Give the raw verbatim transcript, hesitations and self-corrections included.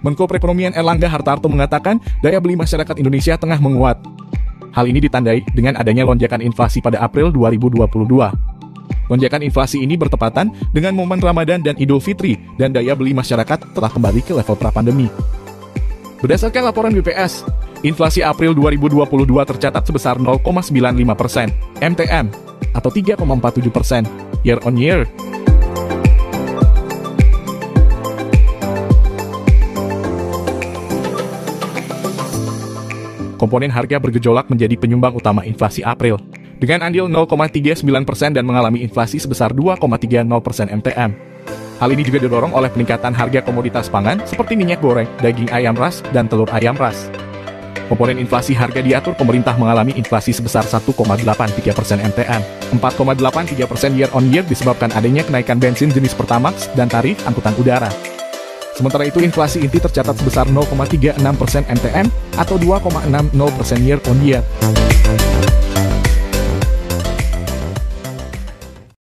Menko Perekonomian Erlangga Hartarto mengatakan daya beli masyarakat Indonesia tengah menguat. Hal ini ditandai dengan adanya lonjakan inflasi pada April dua ribu dua puluh dua. Lonjakan inflasi ini bertepatan dengan momen Ramadan dan Idul Fitri, dan daya beli masyarakat telah kembali ke level pra-pandemi. Berdasarkan laporan B P S, inflasi April dua ribu dua puluh dua tercatat sebesar nol koma sembilan lima persen, M T M, atau tiga koma empat tujuh persen, year on year. Komponen harga bergejolak menjadi penyumbang utama inflasi April, dengan andil nol koma tiga sembilan persen dan mengalami inflasi sebesar dua koma tiga nol persen M T M. Hal ini juga didorong oleh peningkatan harga komoditas pangan seperti minyak goreng, daging ayam ras, dan telur ayam ras. Komponen inflasi harga diatur pemerintah mengalami inflasi sebesar satu koma delapan tiga persen M T M, empat koma delapan tiga persen year on year disebabkan adanya kenaikan bensin jenis Pertamax dan tarif angkutan udara. Sementara itu inflasi inti tercatat sebesar nol koma tiga enam persen M T M atau dua koma enam nol persen year on year.